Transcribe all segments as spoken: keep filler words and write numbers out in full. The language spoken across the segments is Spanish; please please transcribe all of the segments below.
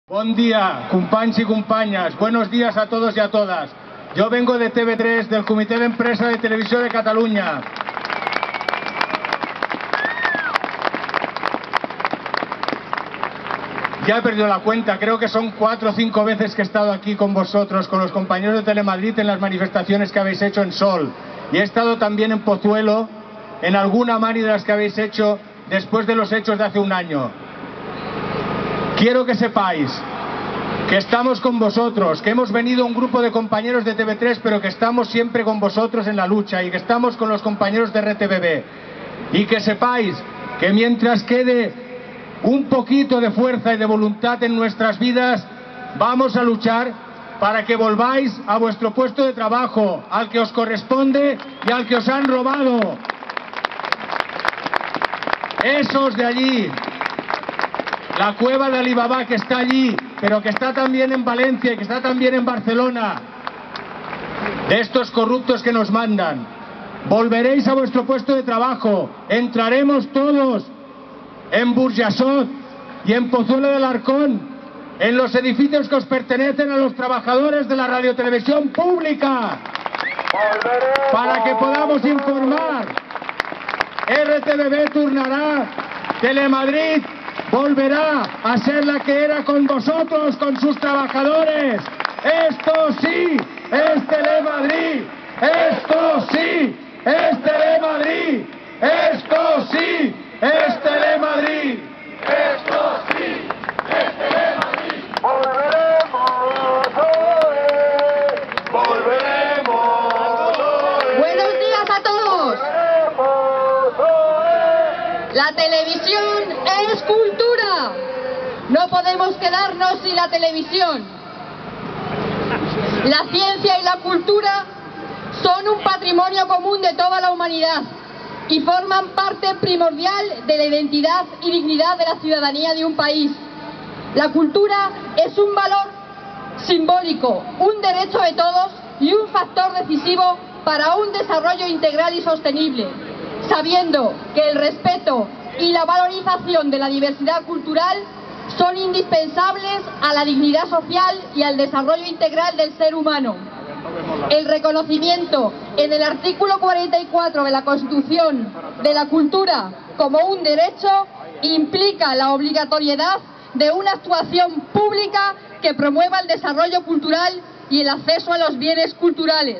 Bon dia, companys i companyes. Buenos días a todos y a todas. Yo vengo de T V tres, del Comité de Empresa de Televisión de Cataluña. Ya he perdido la cuenta, creo que son cuatro o cinco veces que he estado aquí con vosotros, con los compañeros de Telemadrid, en las manifestaciones que habéis hecho en Sol. Y he estado también en Pozuelo, en alguna mani de las que habéis hecho después de los hechos de hace un año. Quiero que sepáis que estamos con vosotros, que hemos venido un grupo de compañeros de T V tres, pero que estamos siempre con vosotros en la lucha y que estamos con los compañeros de R T V B. Y que sepáis que mientras quede un poquito de fuerza y de voluntad en nuestras vidas, vamos a luchar para que volváis a vuestro puesto de trabajo, al que os corresponde y al que os han robado. Esos de allí, la cueva de Alibaba, que está allí, pero que está también en Valencia y que está también en Barcelona, de estos corruptos que nos mandan. Volveréis a vuestro puesto de trabajo, entraremos todos en Burjasot y en Pozuelo del Alarcón, en los edificios que os pertenecen a los trabajadores de la radiotelevisión pública, para que podamos informar. R T V B turnará, Telemadrid volverá a ser la que era con vosotros, con sus trabajadores. Esto sí es Telemadrid, esto sí es Telemadrid, esto sí es Telemadrid, esto sí es Telemadrid. Volveremos, volveremos. Buenos días a todos. La televisión es cultura. No podemos quedarnos sin la televisión. La ciencia y la cultura son un patrimonio común de toda la humanidad y forman parte primordial de la identidad y dignidad de la ciudadanía de un país. La cultura es un valor simbólico, un derecho de todos y un factor decisivo para un desarrollo integral y sostenible, sabiendo que el respeto y la valorización de la diversidad cultural son indispensables a la dignidad social y al desarrollo integral del ser humano. El reconocimiento en el artículo cuarenta y cuatro de la Constitución de la cultura como un derecho implica la obligatoriedad de una actuación pública que promueva el desarrollo cultural y el acceso a los bienes culturales.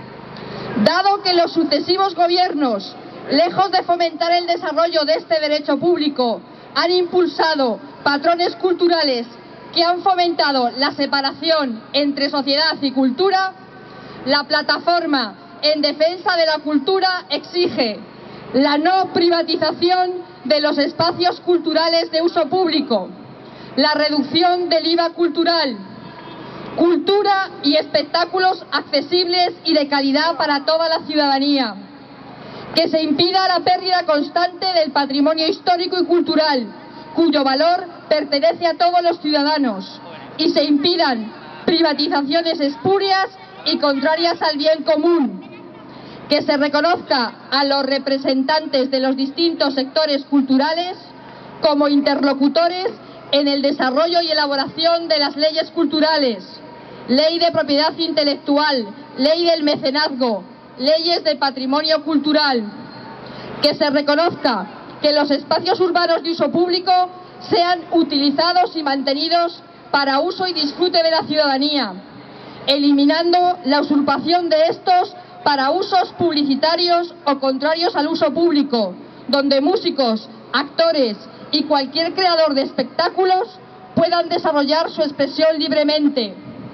Dado que los sucesivos gobiernos, lejos de fomentar el desarrollo de este derecho público, han impulsado patrones culturales que han fomentado la separación entre sociedad y cultura, la plataforma en defensa de la cultura exige la no privatización de los espacios culturales de uso público, la reducción del I V A cultural, cultura y espectáculos accesibles y de calidad para toda la ciudadanía, que se impida la pérdida constante del patrimonio histórico y cultural, cuyo valor pertenece a todos los ciudadanos, y se impidan privatizaciones espurias y contrarias al bien común, que se reconozca a los representantes de los distintos sectores culturales como interlocutores en el desarrollo y elaboración de las leyes culturales, ley de propiedad intelectual, ley del mecenazgo, leyes de patrimonio cultural, que se reconozca que los espacios urbanos de uso público sean utilizados y mantenidos para uso y disfrute de la ciudadanía, eliminando la usurpación de estos para usos publicitarios o contrarios al uso público, donde músicos, actores y cualquier creador de espectáculos puedan desarrollar su expresión libremente.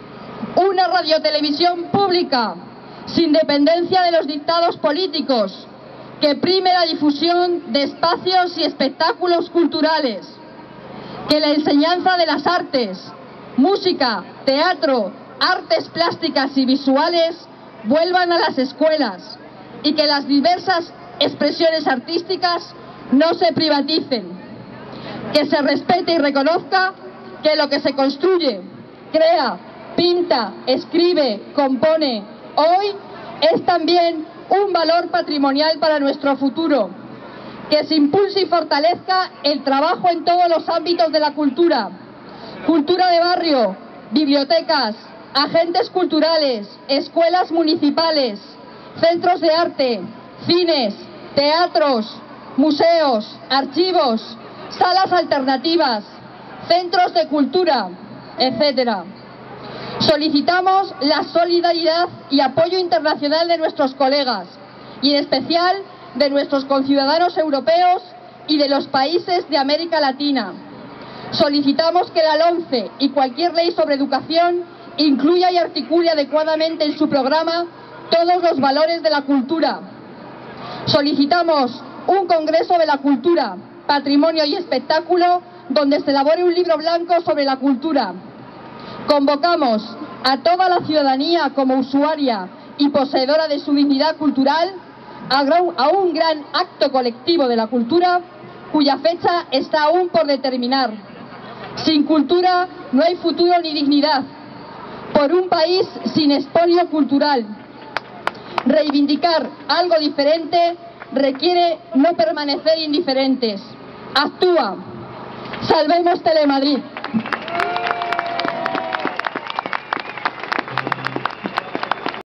Una radiotelevisión pública sin dependencia de los dictados políticos, que prime la difusión de espacios y espectáculos culturales, que la enseñanza de las artes, música, teatro, artes plásticas y visuales vuelvan a las escuelas y que las diversas expresiones artísticas no se privaticen, que se respete y reconozca que lo que se construye, crea, pinta, escribe, compone, hoy es también un valor patrimonial para nuestro futuro, que se impulse y fortalezca el trabajo en todos los ámbitos de la cultura, cultura de barrio, bibliotecas, agentes culturales, escuelas municipales, centros de arte, cines, teatros, museos, archivos, salas alternativas, centros de cultura, etcétera. Solicitamos la solidaridad y apoyo internacional de nuestros colegas, y en especial de nuestros conciudadanos europeos y de los países de América Latina. Solicitamos que la LOMCE y cualquier ley sobre educación incluya y articule adecuadamente en su programa todos los valores de la cultura. Solicitamos un Congreso de la Cultura, Patrimonio y Espectáculo, donde se elabore un libro blanco sobre la cultura. Convocamos a toda la ciudadanía como usuaria y poseedora de su dignidad cultural a un gran acto colectivo de la cultura, cuya fecha está aún por determinar. Sin cultura no hay futuro ni dignidad. Por un país sin expolio cultural. Reivindicar algo diferente requiere no permanecer indiferentes. Actúa. Salvemos Telemadrid.